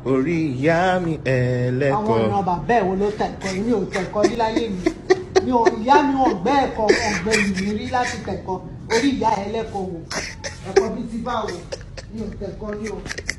orí ìyá mi ẹlẹ́kọ̀ọ́. àwọn ọ̀nà bàbá ẹ̀ wo ló tẹ̀kọ́ mi ò tẹ̀kọ́ rí láyé mi ìyá mi wọn gbẹ́ ẹ̀kọ́ wọn gbẹ́ ìlú rí láti tẹ̀kọ́ orí ìyá ẹlẹ́kọ̀ọ́ wò ẹ̀kọ́ bíi ti báwo mi ò tẹ̀kọ́ rí o.